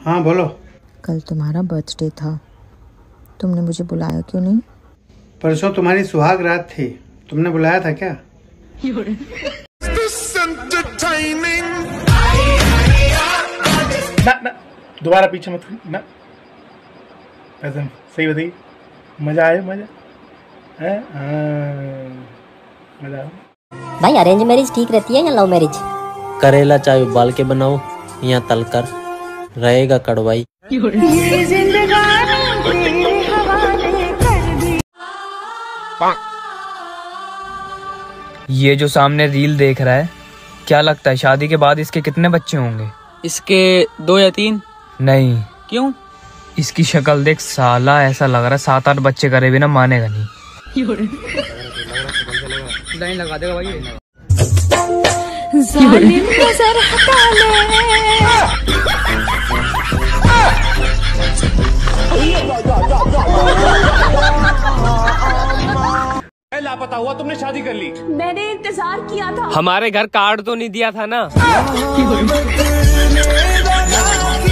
हाँ बोलो। कल तुम्हारा बर्थडे था, तुमने मुझे बुलाया क्यों नहीं? परसों तुम्हारी सुहाग रात थी, तुमने बुलाया था क्या? ना ना दोबारा पीछे मत ना, ऐसा सही बताइए। मजा आया? मजा है? मजा आया। भाई अरेंज मैरिज ठीक रहती है या लव मैरिज? करेला चाहे उबाल के बनाओ या तल कर, रहेगा कड़वाई। ये जो सामने रील देख रहा है, क्या लगता है शादी के बाद इसके कितने बच्चे होंगे? इसके 2 या 3। नहीं। क्यों? इसकी शक्ल देख साला, ऐसा लग रहा है 7-8 बच्चे करे बिना मानेगा नहीं। लाइन लगा देगा भाई। जालिम नजर हटा ले। लापता हुआ, तुमने शादी कर ली। मैंने इंतजार किया था। हमारे घर कार्ड तो नहीं दिया था ना?